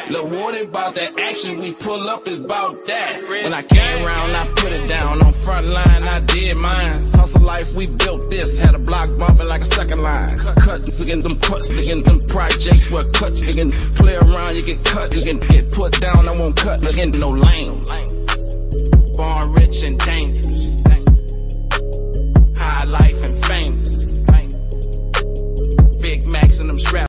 Look, what about that action? We pull up is about that. When I came around, I put it down. On front line, I did mine. Hustle life, we built this. Had a block bumping like a second line. Cuts again, them cuts again, them projects where cuts again. Play around, you get cut. You can get put down, I won't cut again. No lame. Born rich and dangerous. High life and famous. Big Macs and them straps.